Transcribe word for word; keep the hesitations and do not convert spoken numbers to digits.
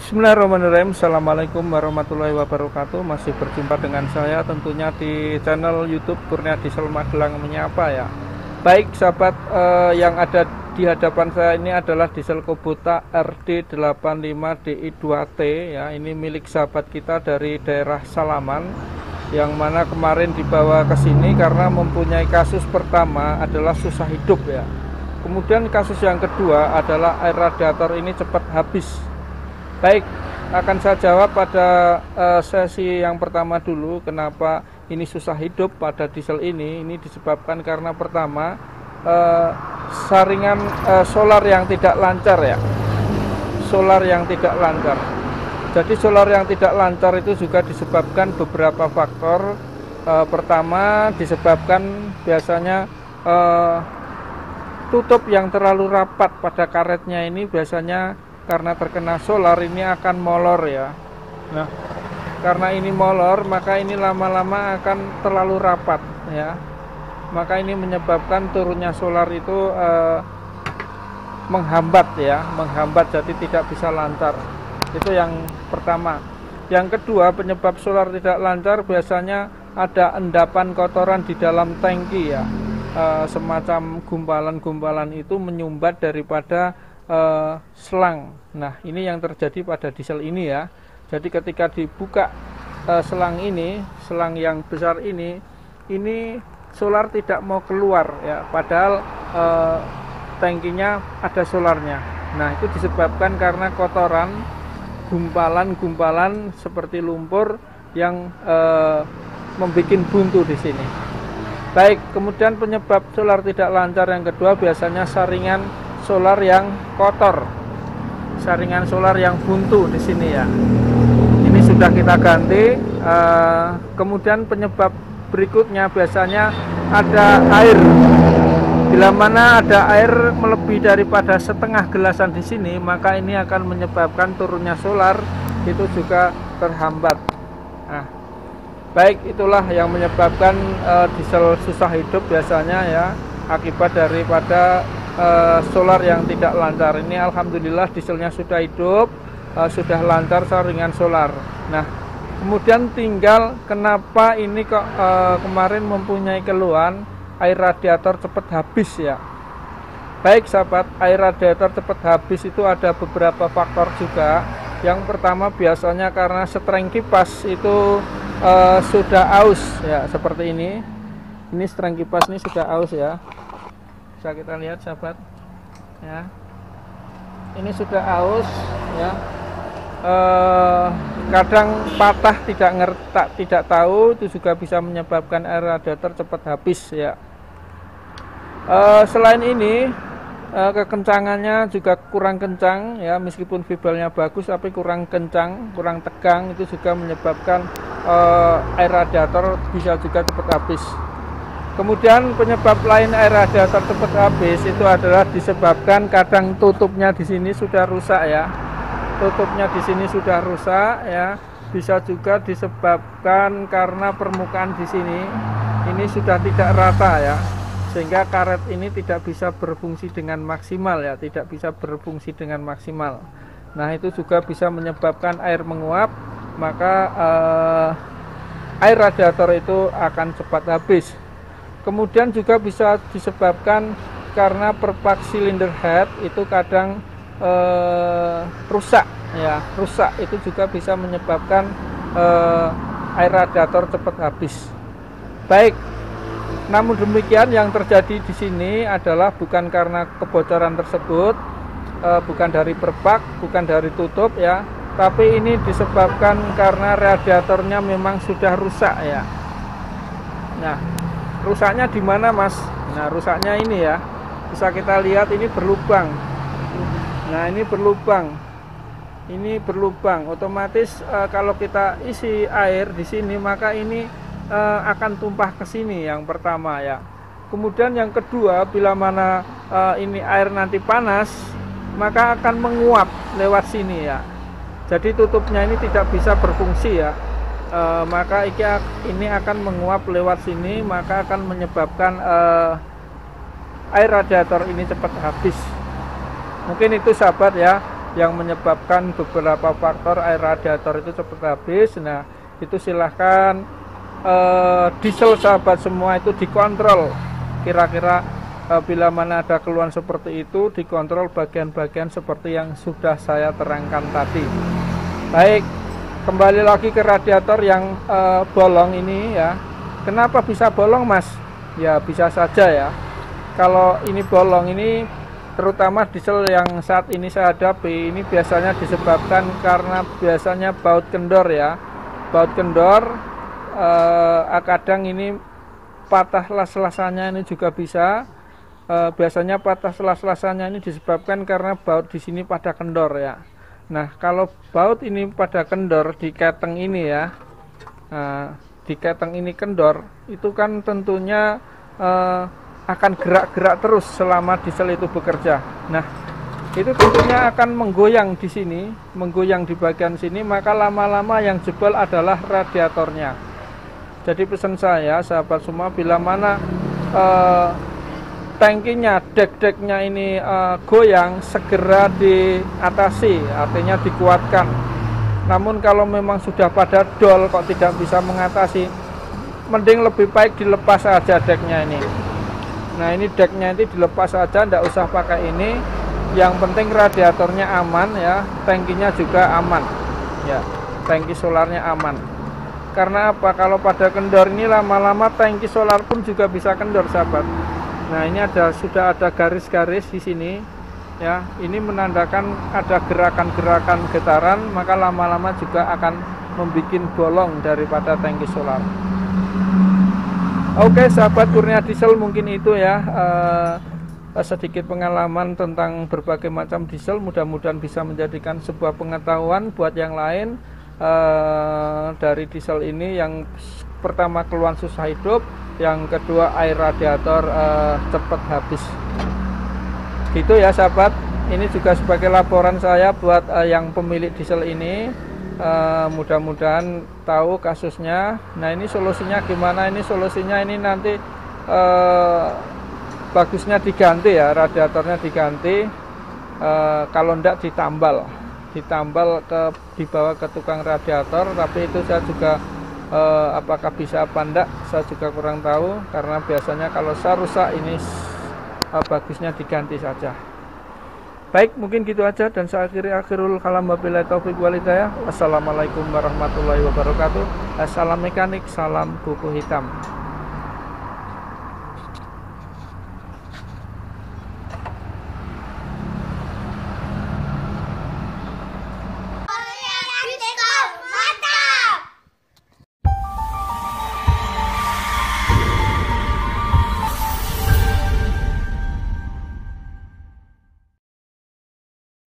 Bismillahirrahmanirrahim. Assalamualaikum warahmatullahi wabarakatuh. Masih berjumpa dengan saya tentunya di channel YouTube Kurnia Diesel Magelang Menyapa ya. Baik sahabat, eh, yang ada di hadapan saya ini adalah diesel Kubota R D delapan lima D I dua T ya. Ini milik sahabat kita dari daerah Salaman, yang mana kemarin dibawa ke sini karena mempunyai kasus pertama adalah susah hidup ya. Kemudian kasus yang kedua adalah air radiator ini cepat habis. Baik, akan saya jawab pada uh, sesi yang pertama dulu. Kenapa ini susah hidup pada diesel ini? Ini disebabkan karena pertama uh, saringan uh, solar yang tidak lancar ya. Solar yang tidak lancar. Jadi solar yang tidak lancar itu juga disebabkan beberapa faktor. Uh, pertama disebabkan biasanya uh, tutup yang terlalu rapat pada karetnya ini biasanya karena terkena solar ini akan molor ya. Nah, karena ini molor maka ini lama-lama akan terlalu rapat ya. Maka ini menyebabkan turunnya solar itu eh, menghambat ya, menghambat jadi tidak bisa lancar. Itu yang pertama. Yang kedua, penyebab solar tidak lancar biasanya ada endapan kotoran di dalam tangki ya. Eh, semacam gumpalan-gumpalan itu menyumbat daripada Uh, selang. Nah, ini yang terjadi pada diesel ini ya. Jadi ketika dibuka uh, selang ini, selang yang besar ini, ini solar tidak mau keluar ya. Padahal uh, tangkinya ada solarnya. Nah, itu disebabkan karena kotoran, gumpalan-gumpalan seperti lumpur yang uh, membuat buntu di sini. Baik, kemudian penyebab solar tidak lancar yang kedua biasanya saringan solar yang kotor, saringan solar yang buntu di sini ya. Ini sudah kita ganti. Uh, kemudian penyebab berikutnya biasanya ada air. Bila mana ada air melebihi daripada setengah gelasan di sini, maka ini akan menyebabkan turunnya solar itu juga terhambat. Nah, baik, itulah yang menyebabkan uh, diesel susah hidup biasanya ya, akibat daripada Uh, solar yang tidak lancar. Ini alhamdulillah dieselnya sudah hidup, uh, sudah lancar saringan solar. Nah, kemudian tinggal kenapa ini kok uh, kemarin mempunyai keluhan air radiator cepat habis ya. Baik sahabat, air radiator cepat habis itu ada beberapa faktor juga. Yang pertama biasanya karena streng kipas itu uh, sudah aus ya, seperti ini. Ini streng kipas ini sudah aus ya. Bisa kita lihat sahabat ya, ini sudah aus ya. Eh, kadang patah tidak ngerti, tidak tahu, itu juga bisa menyebabkan air radiator cepat habis ya. Eh, selain ini eh, kekencangannya juga kurang kencang ya, meskipun fibernya bagus tapi kurang kencang, kurang tegang, itu juga menyebabkan eh, air radiator bisa juga cepat habis. Kemudian penyebab lain air radiator cepat habis itu adalah disebabkan kadang tutupnya di sini sudah rusak ya. Tutupnya di sini sudah rusak ya. Bisa juga disebabkan karena permukaan di sini ini sudah tidak rata ya. Sehingga karet ini tidak bisa berfungsi dengan maksimal ya, tidak bisa berfungsi dengan maksimal. Nah, itu juga bisa menyebabkan air menguap, maka eh, air radiator itu akan cepat habis. Kemudian juga bisa disebabkan karena perpak silinder head itu kadang eh, rusak ya, rusak itu juga bisa menyebabkan eh, air radiator cepat habis. Baik, namun demikian yang terjadi di sini adalah bukan karena kebocoran tersebut, eh, bukan dari perpak, bukan dari tutup ya, tapi ini disebabkan karena radiatornya memang sudah rusak ya. Nah, rusaknya di mana mas? Nah, rusaknya ini ya, bisa kita lihat ini berlubang. Nah, ini berlubang, ini berlubang. Otomatis e, kalau kita isi air di sini maka ini e, akan tumpah ke sini. Yang pertama ya. Kemudian yang kedua, bila mana e, ini air nanti panas, maka akan menguap lewat sini ya. Jadi tutupnya ini tidak bisa berfungsi ya. Uh, maka ini akan menguap lewat sini, maka akan menyebabkan uh, air radiator ini cepat habis. Mungkin itu sahabat ya. yang menyebabkan beberapa faktor air radiator itu cepat habis. Nah, itu silahkan eh, diesel sahabat semua itu dikontrol. Kira-kira eh, bila mana ada keluhan seperti itu, dikontrol bagian-bagian seperti yang sudah saya terangkan tadi. Baik, kembali lagi ke radiator yang eh, bolong ini ya. Kenapa bisa bolong, Mas? Ya bisa saja ya. Kalau ini bolong ini, terutama diesel yang saat ini saya hadapi, ini biasanya disebabkan karena biasanya baut kendor ya. Baut kendor, eh, kadang ini patah las-lasannya ini juga bisa. Eh, biasanya patah las-lasannya ini disebabkan karena baut di sini pada kendor ya. Nah, kalau baut ini pada kendor di keteng ini ya, nah, di keteng ini kendor, itu kan tentunya eh, akan gerak-gerak terus selama diesel itu bekerja. Nah, itu tentunya akan menggoyang di sini, menggoyang di bagian sini, maka lama-lama yang jebol adalah radiatornya. Jadi pesan saya, sahabat semua, bila mana eh, tangkinya, dek-deknya ini eh, goyang, segera diatasi, artinya dikuatkan. Namun kalau memang sudah pada dol kok tidak bisa mengatasi, mending lebih baik dilepas saja deknya ini. Nah, ini deknya itu dilepas saja, tidak usah pakai ini. Yang penting radiatornya aman ya, tangkinya juga aman ya, tangki solarnya aman. Karena apa? Kalau pada kendor ini lama-lama tangki solar pun juga bisa kendor, sahabat. Nah, ini ada sudah ada garis-garis di sini ya. Ini menandakan ada gerakan-gerakan getaran, maka lama-lama juga akan membuat bolong daripada tangki solar. Oke, sahabat Kurnia Diesel, mungkin itu ya uh, sedikit pengalaman tentang berbagai macam diesel. Mudah-mudahan bisa menjadikan sebuah pengetahuan buat yang lain uh, dari diesel ini. Yang pertama keluhan susah hidup, yang kedua air radiator uh, cepat habis. Gitu ya sahabat. Ini juga sebagai laporan saya buat uh, yang pemilik diesel ini. Uh, mudah-mudahan tahu kasusnya. Nah, ini solusinya gimana? Ini solusinya ini nanti uh, bagusnya diganti ya, radiatornya diganti. Uh, kalau enggak ditambal, ditambal ke dibawa ke tukang radiator. Tapi itu saya juga uh, apakah bisa apa enggak, saya juga kurang tahu. Karena biasanya kalau saya rusak ini uh, bagusnya diganti saja. Baik, mungkin gitu aja, dan saya akhiri akhirul kalam, wabillahi taufiq wal hidayah. Wassalamualaikum warahmatullahi wabarakatuh. Salam mekanik, salam kuku hitam.